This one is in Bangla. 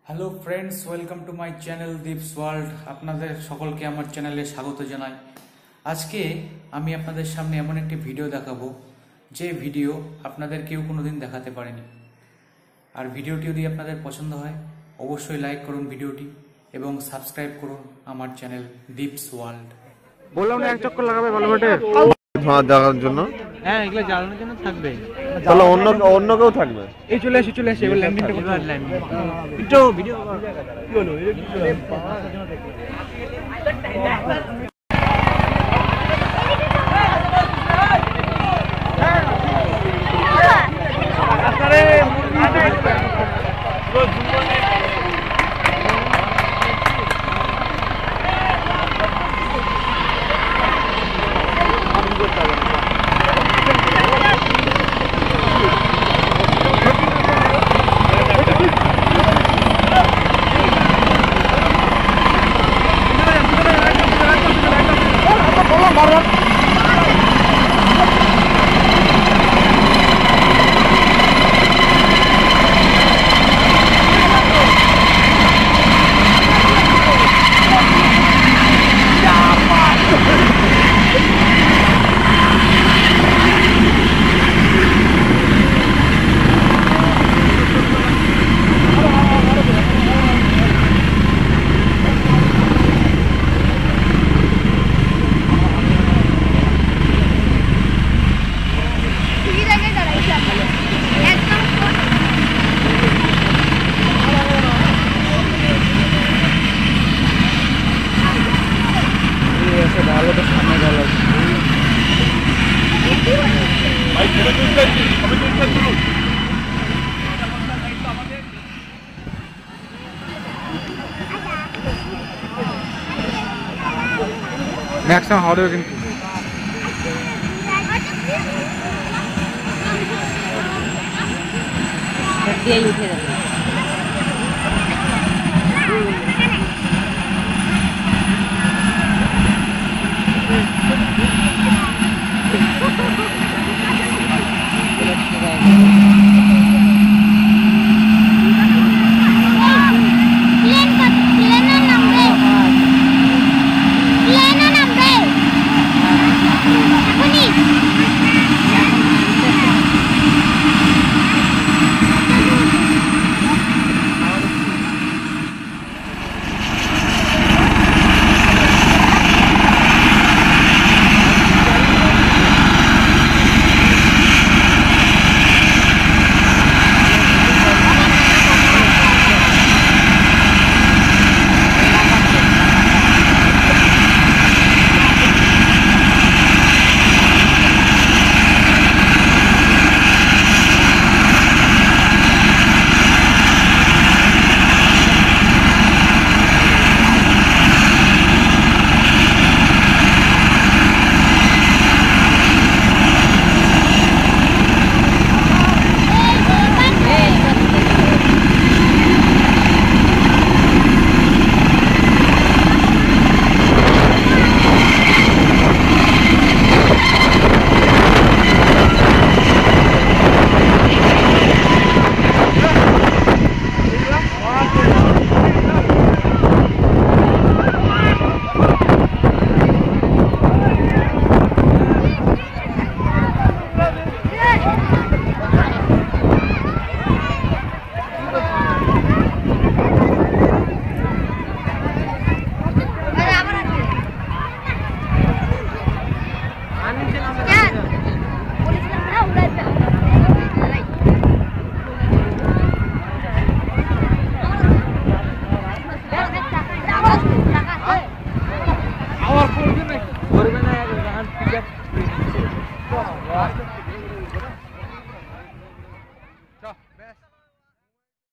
Hello friends, welcome to my channel Deeps world. আপনাদের সকলকে আমার চ্যানেলে স্বাগত জানাই। আজকে আমি আপনাদের সামনে এমন একটি ভিডিও দেখাবো যে ভিডিও আপনাদের কেউ কোনোদিন দেখাতে পারেনি। আর ভিডিওটি যদি আপনাদের পছন্দ হয় অবশ্যই লাইক করুন ভিডিওটি এবং সাবস্ক্রাইব করুন আমার চ্যানেল দীপস ওয়ার্ল্ড। বললাম না এক চক্কর লাগাবে বালুরঘাটে ধোঁয়া দেখার জন্য। হ্যাঁ, এগুলো জ্বালানোর জন্য থাকবে। তাহলে অন্য কেউ থাকবে। এই চলে আসে এবার ল্যান্ডিংটা করতে হবে। একটু ভিডিও কি হলো ম্যাক্সিমাম হাওয়া দেবে কিন্তু। উঠে যাবে।